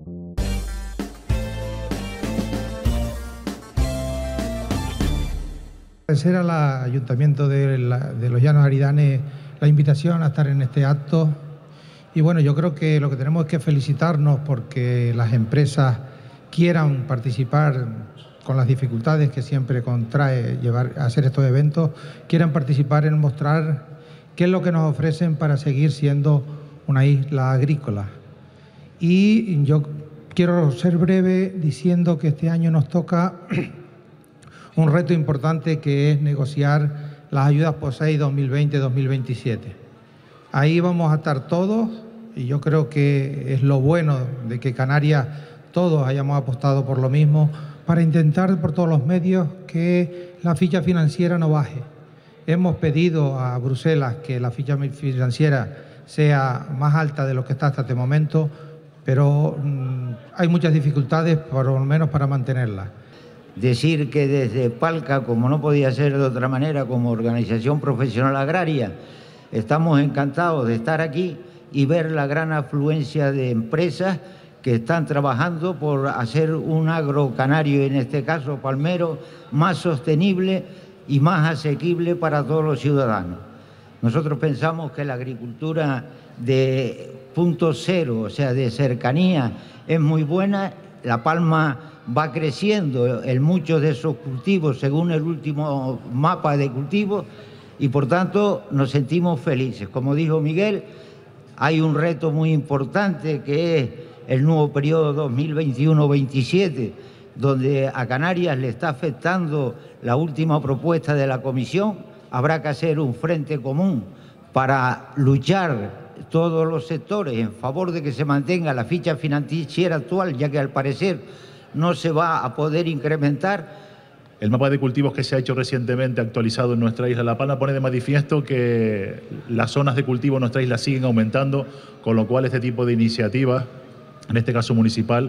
Agradecer al Ayuntamiento de Los Llanos Aridanes la invitación a estar en este acto. Y bueno, yo creo que lo que tenemos es que felicitarnos porque las empresas quieran participar con las dificultades que siempre contrae hacer estos eventos, quieran participar en mostrar qué es lo que nos ofrecen para seguir siendo una isla agrícola. Y yo quiero ser breve diciendo que este año nos toca un reto importante, que es negociar las ayudas POSEI 2020-2027. Ahí vamos a estar todos y yo creo que es lo bueno de que Canarias todos hayamos apostado por lo mismo, para intentar por todos los medios que la ficha financiera no baje. Hemos pedido a Bruselas que la ficha financiera sea más alta de lo que está hasta este momento, pero hay muchas dificultades, por lo menos para mantenerla. Decir que desde Palca, como no podía ser de otra manera, como organización profesional agraria, estamos encantados de estar aquí y ver la gran afluencia de empresas que están trabajando por hacer un agro canario, en este caso palmero, más sostenible y más asequible para todos los ciudadanos. Nosotros pensamos que la agricultura de punto cero, o sea, de cercanía, es muy buena. La palma va creciendo en muchos de esos cultivos según el último mapa de cultivos y por tanto nos sentimos felices. Como dijo Miguel, hay un reto muy importante que es el nuevo periodo 2021-27, donde a Canarias le está afectando la última propuesta de la Comisión. Habrá que hacer un frente común para luchar todos los sectores en favor de que se mantenga la ficha financiera actual, ya que al parecer no se va a poder incrementar. El mapa de cultivos que se ha hecho recientemente, actualizado en nuestra isla La Palma, pone de manifiesto que las zonas de cultivo en nuestra isla siguen aumentando, con lo cual este tipo de iniciativas, en este caso municipal,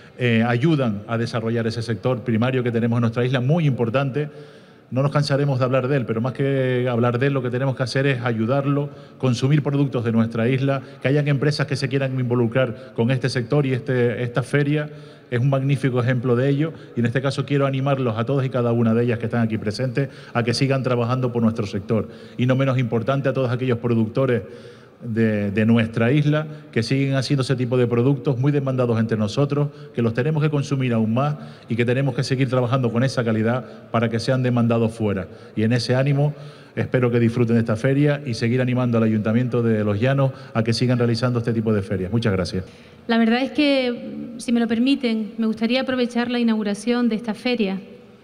ayudan a desarrollar ese sector primario que tenemos en nuestra isla, muy importante. No nos cansaremos de hablar de él, pero más que hablar de él, lo que tenemos que hacer es ayudarlo, consumir productos de nuestra isla, que hayan empresas que se quieran involucrar con este sector, y esta feria es un magnífico ejemplo de ello. Y en este caso quiero animarlos a todas y cada una de ellas que están aquí presentes a que sigan trabajando por nuestro sector. Y no menos importante, a todos aquellos productores de nuestra isla que siguen haciendo ese tipo de productos muy demandados entre nosotros, que los tenemos que consumir aún más y que tenemos que seguir trabajando con esa calidad para que sean demandados fuera. Y en ese ánimo espero que disfruten de esta feria y seguir animando al Ayuntamiento de Los Llanos a que sigan realizando este tipo de ferias. Muchas gracias. La verdad es que, si me lo permiten, me gustaría aprovechar la inauguración de esta feria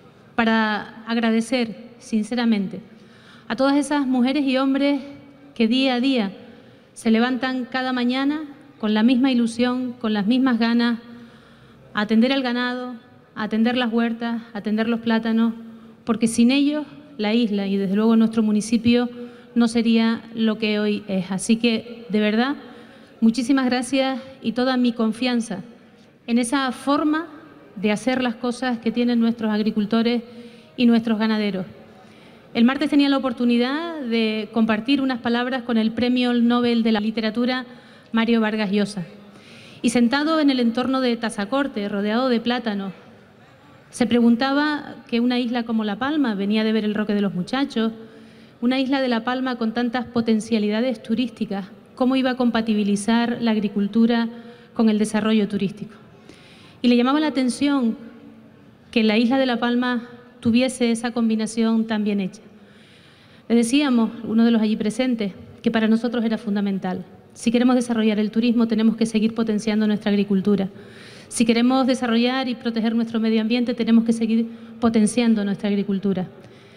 para agradecer sinceramente a todas esas mujeres y hombres que día a día se levantan cada mañana con la misma ilusión, con las mismas ganas, a atender al ganado, a atender las huertas, a atender los plátanos, porque sin ellos la isla y desde luego nuestro municipio no sería lo que hoy es. Así que, de verdad, muchísimas gracias y toda mi confianza en esa forma de hacer las cosas que tienen nuestros agricultores y nuestros ganaderos. El martes tenía la oportunidad de compartir unas palabras con el Premio Nobel de la Literatura, Mario Vargas Llosa. Y sentado en el entorno de Tazacorte, rodeado de plátanos, se preguntaba que una isla como La Palma, venía de ver el Roque de los Muchachos, una isla de La Palma con tantas potencialidades turísticas, cómo iba a compatibilizar la agricultura con el desarrollo turístico. Y le llamaba la atención que la isla de La Palma tuviese esa combinación tan bien hecha. Le decíamos, uno de los allí presentes, que para nosotros era fundamental. Si queremos desarrollar el turismo, tenemos que seguir potenciando nuestra agricultura. Si queremos desarrollar y proteger nuestro medio ambiente, tenemos que seguir potenciando nuestra agricultura.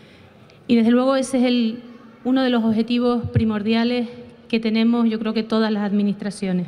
Y desde luego ese es uno de los objetivos primordiales que tenemos, yo creo que todas las administraciones.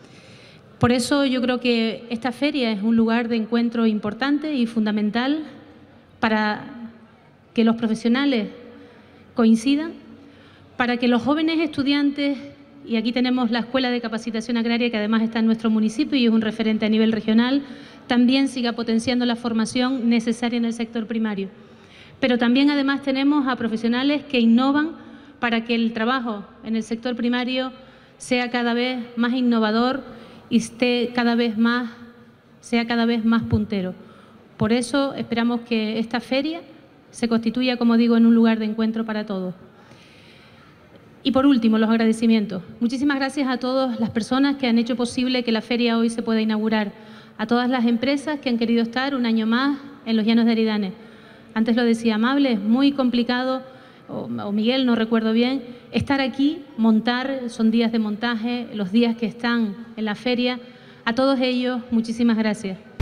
Por eso yo creo que esta feria es un lugar de encuentro importante y fundamental para que los profesionales coincidan, para que los jóvenes estudiantes, y aquí tenemos la Escuela de Capacitación Agraria, que además está en nuestro municipio y es un referente a nivel regional, también siga potenciando la formación necesaria en el sector primario. Pero también además tenemos a profesionales que innovan para que el trabajo en el sector primario sea cada vez más innovador y esté cada vez más sea cada vez más puntero. Por eso esperamos que esta feria se constituya, como digo, en un lugar de encuentro para todos. Y por último, los agradecimientos. Muchísimas gracias a todas las personas que han hecho posible que la feria hoy se pueda inaugurar, a todas las empresas que han querido estar un año más en los Llanos de Aridane. Antes lo decía Amable, es muy complicado, o Miguel, no recuerdo bien, estar aquí, montar, son días de montaje, los días que están en la feria. A todos ellos, muchísimas gracias.